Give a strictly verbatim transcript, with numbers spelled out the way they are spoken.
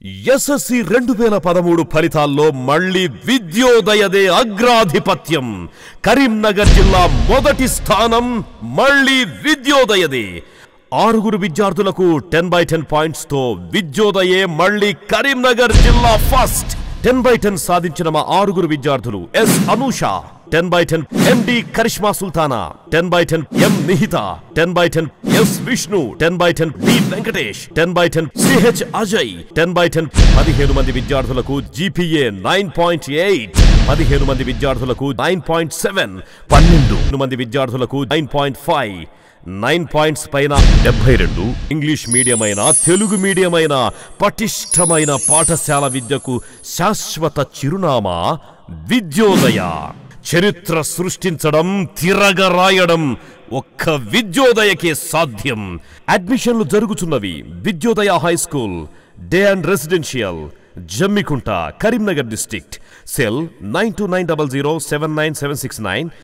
SSC రెండు వేల పదమూడు ఫలితాల్లో మళ్ళీ విద్యోదయదే అగ్రాధిపత్యం. కరీంనగర్ జిల్లా మొదటి స్థానం మళ్ళీ విద్యోదయదే. ఆరుగురు విద్యార్థులకు టెన్ బై టెన్ పాయింట్స్ తో విద్యోదయే మళ్ళీ కరీంనగర్ జిల్లా ఫస్ట్. టెన్ బై టెన్ సాధించిన మా ఆరుగురు విద్యార్థులు S Anusha, ten by ten MD Karishma Sultana, ten by ten M Nihitha, ten by ten S Vishnu, ten by ten D Venkatesh, ten by ten CH Ajay, ten by ten పదిహేను మంది విద్యార్థులకు జీపీఏ నైన్ పాయింట్ ఎయిట్, పదిహేను మంది విద్యార్థులకు నైన్ పాయింట్ సెవెన్, పన్నెండు మంది విద్యార్థులకు nine point five, nine points పైన డెబ్బై రెండు. ఇంగ్లీష్ మీడియం అయినా తెలుగు మీడియం అయినా పటిష్టమైన పాఠశాల విద్యకు శాశ్వత చిరునామా విద్యోదయ. చరిత్ర సృష్టించడం, తిరగరాయడం ఒక్క విద్యోదయకే సాధ్యం. అడ్మిషన్లు జరుగుతున్నవి. Vidyodaya high school, day and residential, Jammikunta, Karimnagar district. Cell nine two nine double zero seven nine seven six nine.